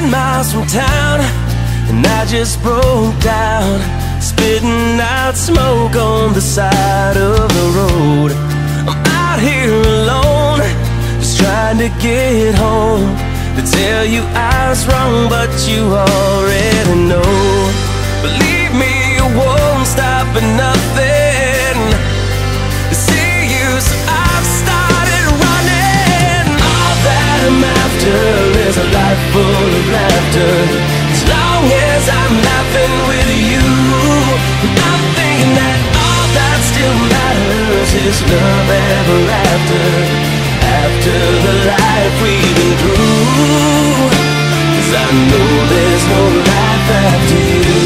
miles from town, and I just broke down, spitting out smoke on the side of the road. I'm out here alone, just trying to get home, to tell you I was wrong, but you already know. Believe me, you won't stop at nothing to see you, so I've started running. All that I'm after is a life full of laughter, as long as I'm laughing with you. I'm thinking that all that still matters is love ever after, after the life we've been through, 'cause I know there's no life after you.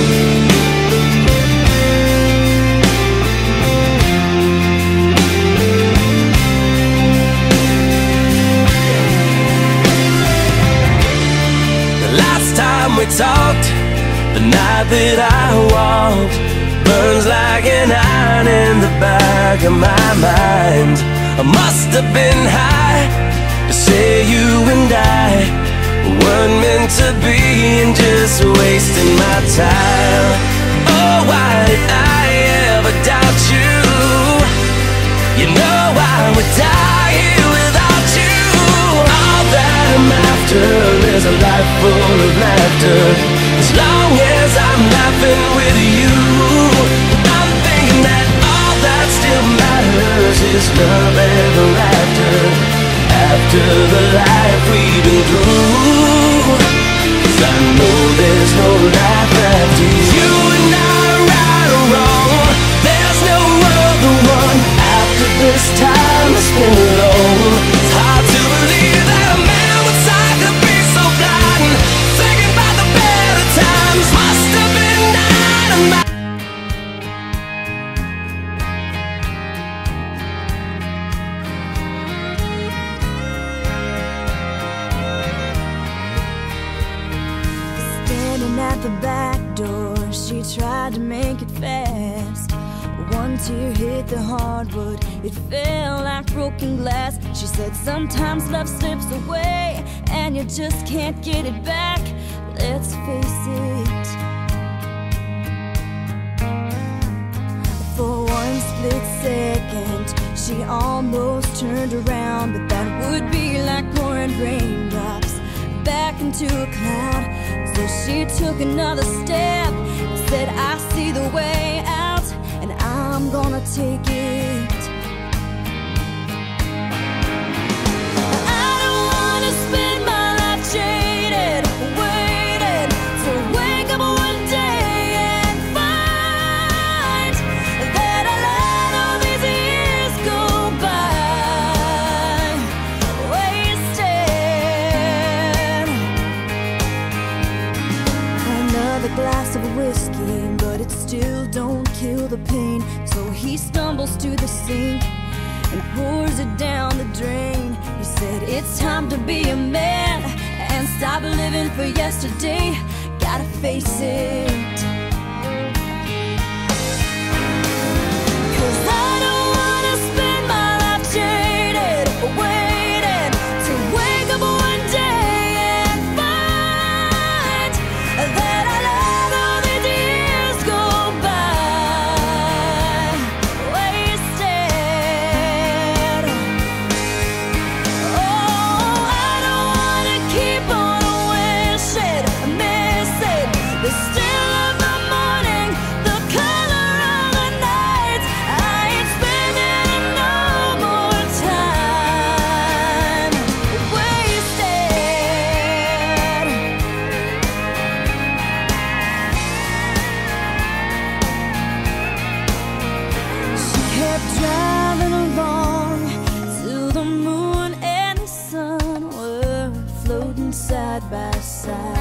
We talked the night that I walked, burns like an iron in the back of my mind. I must have been high to say you and I weren't meant to be, and just wasting my time. Oh, why did I ever doubt you? You know I would die here without you. All that I'm after is a life full of laughter, as long as I'm laughing with you. I'm thinking that all that still matters is love ever after, after the life we've been through, 'cause I know there's no life after you. You and I, right or wrong, there's no other one after this time has been alone. It's hard to believe that a man with sight could be so blind, thinking about the better times. Must have been dynamite. Standing at the back door, she tried to make it fast. One tear hit the hardwood, it fell like broken glass. She said sometimes love slips away and you just can't get it back. Let's face it. For one split second, she almost turned around, but that would be like pouring raindrops back into a cloud. So she took another step and said, I see the way out, and I'm gonna take it. I don't wanna spend my life jaded, waiting to wake up one day and find that I let all these years go by wasted. Another glass of whiskey, but it still don't kill the pain. So he stumbles to the sink and pours it down the drain. He said, it's time to be a man and stop living for yesterday. Gotta face it. 'Cause I don't wanna spend my life jaded, waiting to wake up one day and find that I let all these years go by wasted. Oh, I don't wanna keep on wishing, missing the still of the morning, the color of the night. I ain't spending no more time wasted. She kept driving along till the moon and the sun were floating side by side.